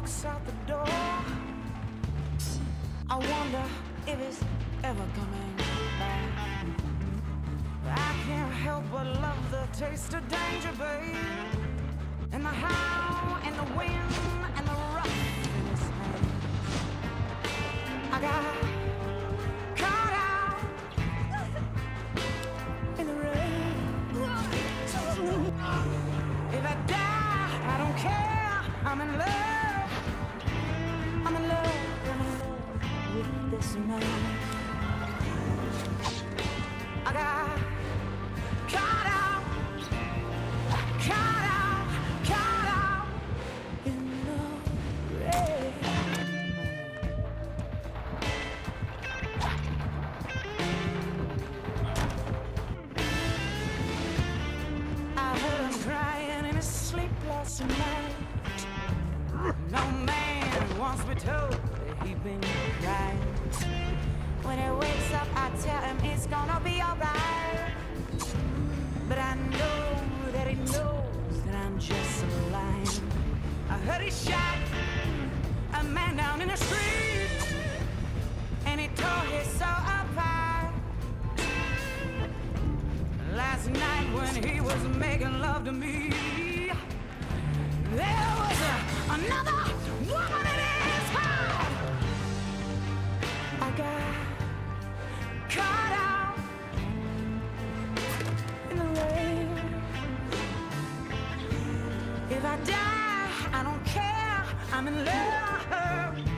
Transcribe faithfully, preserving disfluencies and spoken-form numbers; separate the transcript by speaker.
Speaker 1: walks out the door, I wonder if it's ever coming back. I can't help but love the taste of danger, babe, and the how, and the wind, and the rough in his hand. I got caught out in the rain. If I die, I don't care. I'm in love. I'm in love. I'm in love with this man. I got caught out, caught out, caught out in the rain. I heard him crying in his sleep last night. No man wants me told that he been crying. When he wakes up, I tell him it's gonna be alright. But I know that he knows that I'm just lying. I heard he shot a man down in the street, and he tore his soul apart. Last night when he was making love to me, there was a, another woman in his heart. I got caught out in the rain. If I die, I don't care. I'm in love.